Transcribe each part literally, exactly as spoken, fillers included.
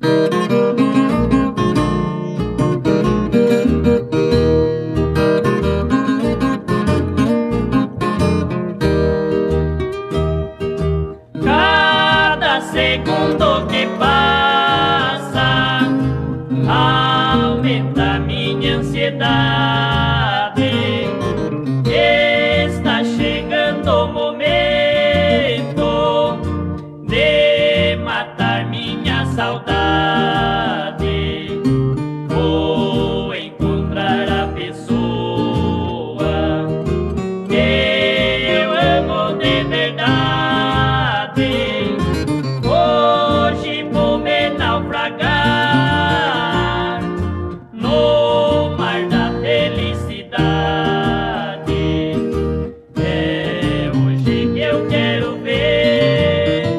Cada segundo que passa aumenta minha ansiedade. Está chegando o momento de matar minha saudade. Vou encontrar a pessoa que eu amo de verdade. Hoje vou me naufragar no mar da felicidade. É hoje que eu quero ver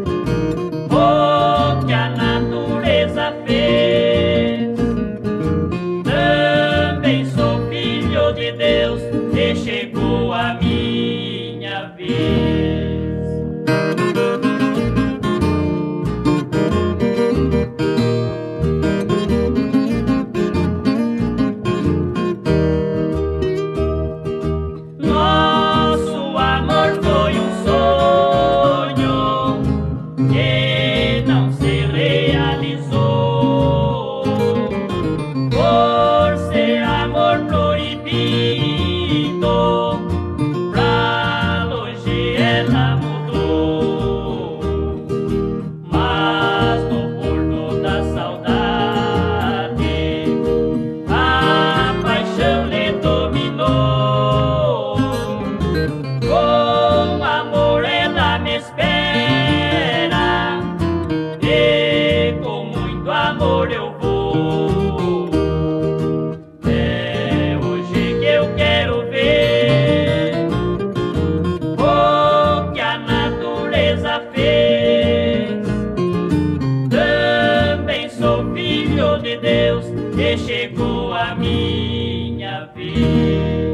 o que a natureza fez. Também sou filho de Deus e chegou a minha vez. Nosso amor foi um sonho que não se realizou. Por ser amor proibido, pra longe ela mudou. Mas no porto da saudade, a paixão lhe dominou. Com amor ela me espera e com muito amor eu vou. É hoje que eu quero ver o que a natureza fez. Também sou filho de Deus e chegou a minha vez.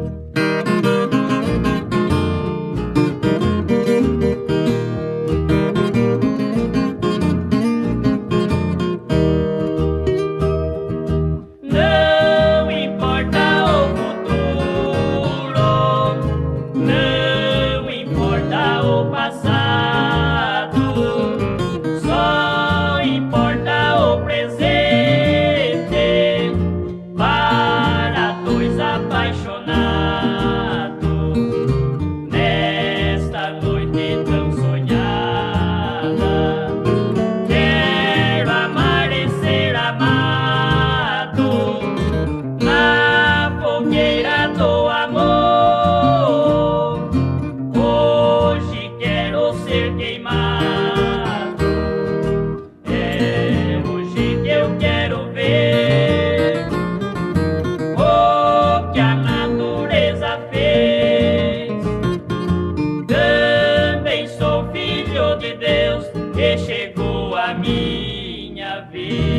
Não importa o futuro, não importa o passado, só importa o presente para dois apaixonados. Nesta noite tão sonhada, quero amar e ser amado na fogueira do amor. Hoje quero ser queimado. É hoje que eu quero ver o que a natureza fez. Também sou filho de Deus e chegou a minha vez.